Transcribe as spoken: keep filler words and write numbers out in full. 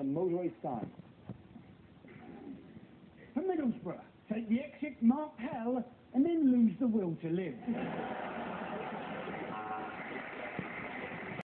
a motorway sign. For Middlesbrough, take the exit marked hell and then lose the will to live.